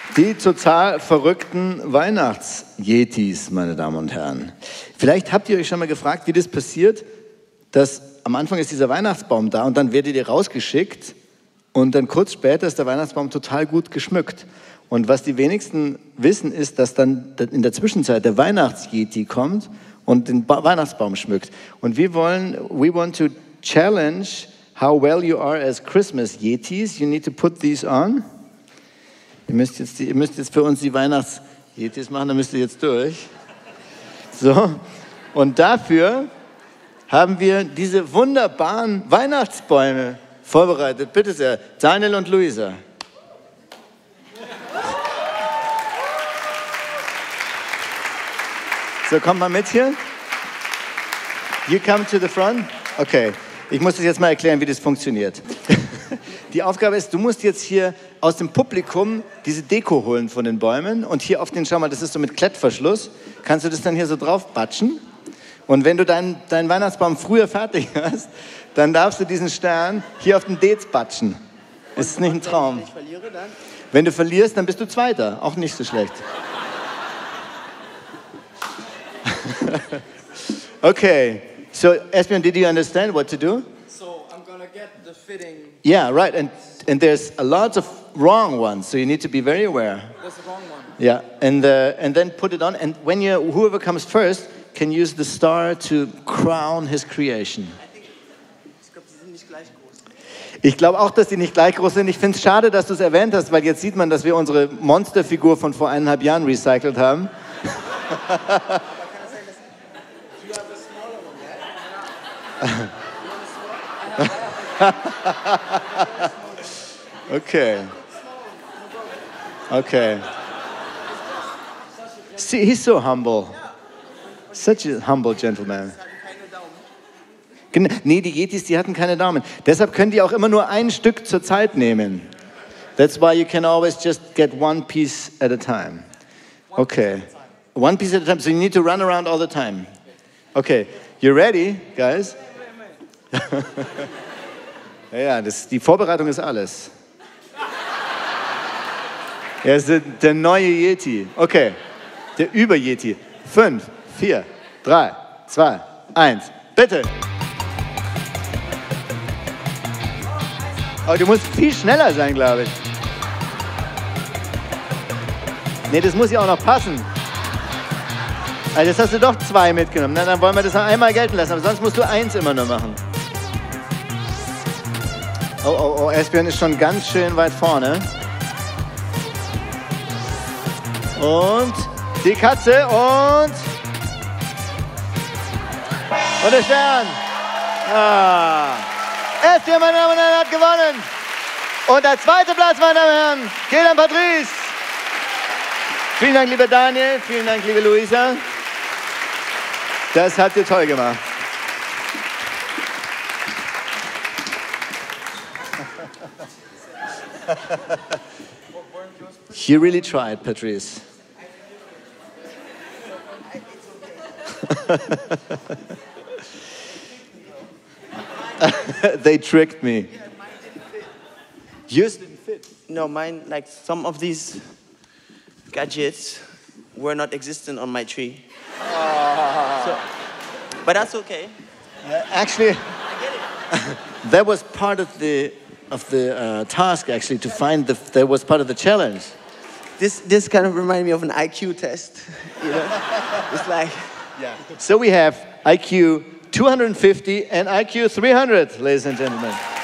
Die total verrückten Weihnachts-Yetis, meine Damen und Herren. Vielleicht habt ihr euch schon mal gefragt, wie das passiert, dass am Anfang ist dieser Weihnachtsbaum da und dann werdet ihr rausgeschickt und dann kurz später ist der Weihnachtsbaum total gut geschmückt. Und was die wenigsten wissen, ist, dass dann in der Zwischenzeit der Weihnachts-Yeti kommt und den Weihnachtsbaum schmückt. Und we want to challenge how well you are as Christmas Yetis. You need to put these on. Ihr müsst jetzt für uns die Weihnachts-Yetis machen, da müsst ihr jetzt durch. So, und dafür haben wir diese wunderbaren Weihnachtsbäume vorbereitet. Bitte sehr, Daniel und Luisa. So, kommt mal mit hier. You come to the front. Okay, ich muss das jetzt mal erklären, wie das funktioniert. Die Aufgabe ist, du musst jetzt hier aus dem Publikum diese Deko holen von den Bäumen und hier auf den, schau mal, das ist so mit Klettverschluss, kannst du das dann hier so drauf batschen und wenn du deinen Weihnachtsbaum früher fertig hast, dann darfst du diesen Stern hier auf den Dez batschen. Ist es nicht ein Traum? Wenn ich verliere, dann? Wenn du verlierst, dann bist du Zweiter, auch nicht so schlecht. Okay, so Esbjörn, did you understand what to do? So I'm gonna get the fitting. Yeah, right, and there's a lot of wrong ones, so you need to be very aware. That's the wrong one. Yeah, and then put it on, and when whoever comes first can use the star to crown his creation. Ich glaube, die sind nicht gleich groß. Ich glaube auch, dass die nicht gleich groß sind. Ich finde es schade, dass du es erwähnt hast, weil jetzt sieht man, dass wir unsere Monsterfigur von vor 1,5 Jahren recycelt haben. Okay. Okay. See, he's so humble. Such a humble gentleman. Nee, die Yetis, die hatten keine Daumen. Deshalb können die auch immer nur ein Stück zur Zeit nehmen. That's why you can always just get one piece at a time. Okay. One piece at a time, so you need to run around all the time. Okay, you ready, guys? Ja, die Vorbereitung ist alles. Er ist der neue Yeti. Okay, der Über-Yeti. 5, 4, 3, 2, 1. Bitte. Oh, du musst viel schneller sein, glaube ich. Nee, das muss ja auch noch passen. Also jetzt hast du doch 2 mitgenommen. Na, dann wollen wir das noch einmal gelten lassen. Aber sonst musst du 1 immer nur machen. Oh, Esbjörn ist schon ganz schön weit vorne. Und die Katze und der Stern. Esbjörn, meine Damen und Herren, hat gewonnen. Und der zweite Platz, meine Damen und Herren, geht an Patrice. Vielen Dank, lieber Daniel. Vielen Dank, liebe Luisa. Das habt ihr toll gemacht. You really tried, Patrice. They tricked me. Yours didn't fit. No, mine, like some of these gadgets were not existent on my tree. So, but that's okay. Actually, I get it. that was part of the task. Actually, to find that was part of the challenge. This kind of reminded me of an IQ test. You know, it's like. Yeah. So we have IQ 250 and IQ 300, ladies and gentlemen.